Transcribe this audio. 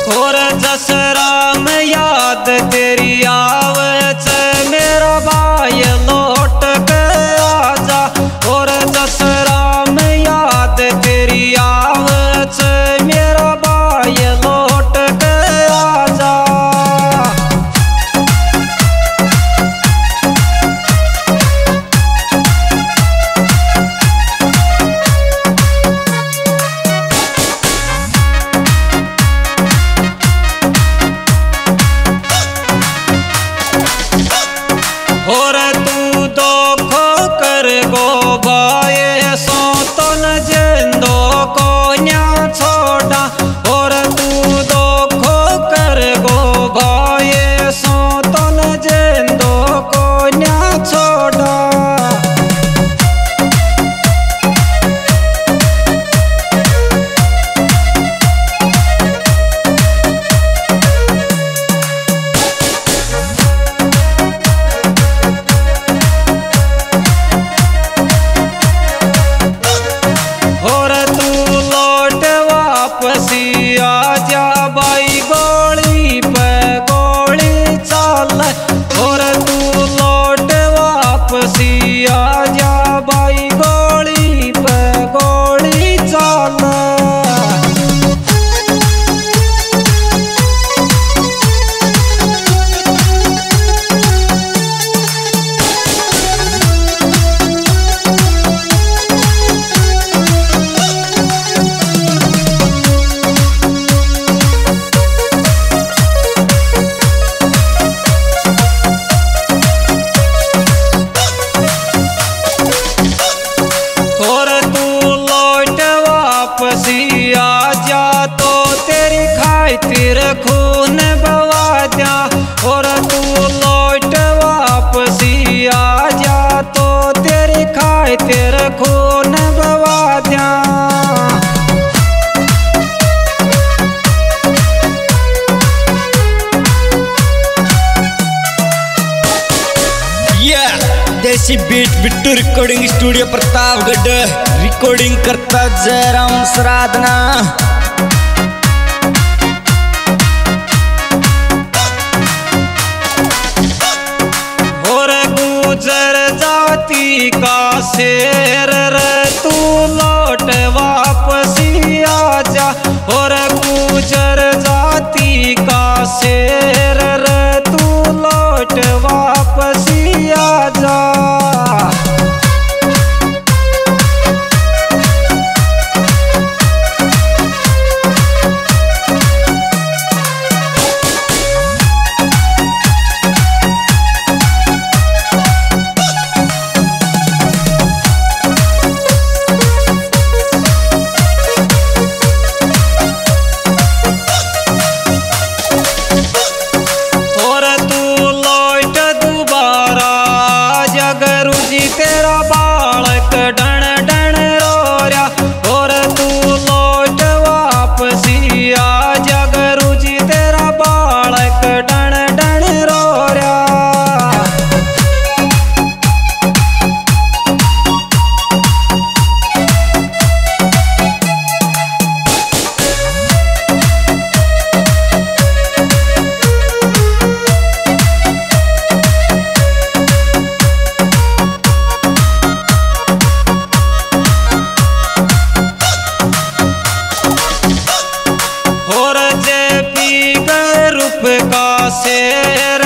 और जसरा में याद तेरी आवच मेरा भाई लौट के आजा। और जसरा में याद तेरी आवच मेरा भाई लौट के आजा। और तू दोखो कर गो बाये सो तो न जिंदो को न्या छोड़ा। और तू दोखो कर गो बाये सो तो न जिंदो को न्या छोड़ा। वापसी आजा बाई गोली पे गोली चाल। और तू लौट वापसी आजा बाई गोली पे गोली चाल। वापसी आजा तो तेरी खातिर खून बवा द्या। और तू लौट वापसी आजा तो तेरी खातिर खून बवा द्या। Desi beat Bittu recording studio Pratapgarh. Recording करता जयराम श्राद्धना। और गुजर जाती का शेर रे तू लौट वापसी आजा। और गुजर जाती का शेर रे तू लौट वापसी आजा। तेरा बालक डण डण रो रहा। और तू लौट वापसी आजा गुरु जी तेरा बालक डण डण रो रहा। और जे पी रूप का शेर